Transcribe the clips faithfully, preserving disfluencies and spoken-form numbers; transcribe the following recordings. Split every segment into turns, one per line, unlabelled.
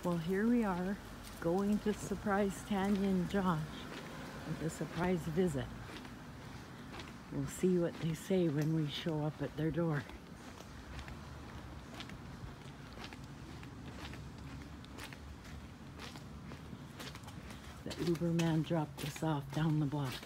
Well, here we are, going to surprise Tanya and Josh with a surprise visit. We'll see what they say when we show up at their door. The Uber man dropped us off down the block.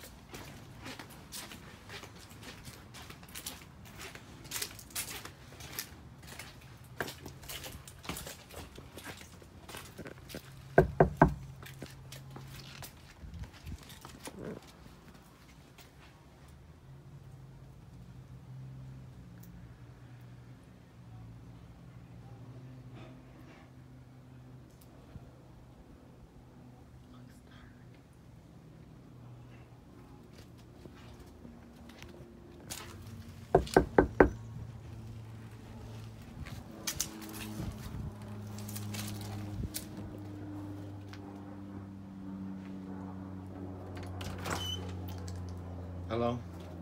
Hello?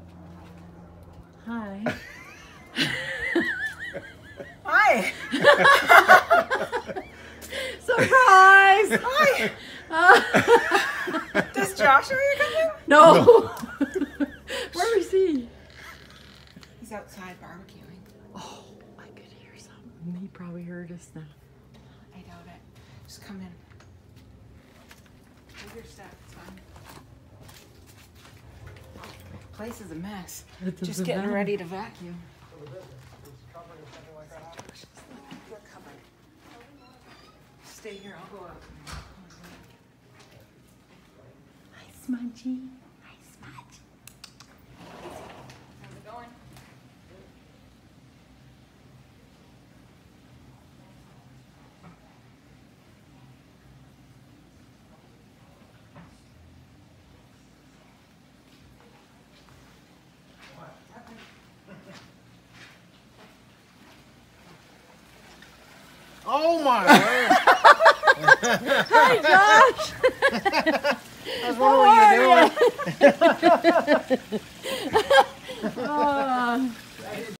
Hi.
Hi.
Surprise!
Hi. Uh, Does Josh know you're coming?
No.
No.
Where is he?
He's outside barbecuing.
Oh, I could hear something. He probably heard us now.
I doubt it. Just come in. Move your step. It's fine. The place is a mess.
It
Just
doesn't
getting
matter.
ready to vacuum. Stay here. I'll go out.
Hi, Smudgy. Hi, Smudge.
How's it going?
Oh my word!
Hi, Josh.